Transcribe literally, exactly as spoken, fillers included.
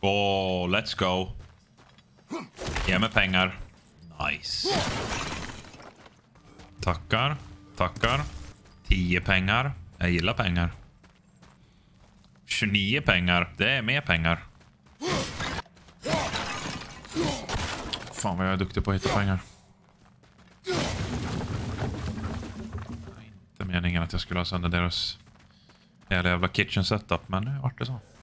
Åh, oh, let's go. Ge mig pengar. Nice. Tackar. Tackar. tio pengar. Jag gillar pengar. tjugonio pengar. Det är mer pengar. Fan vad jag är duktig på att hitta pengar. Inte meningen att jag skulle ha sönder deras jävla kitchen setup, men nu vart det så.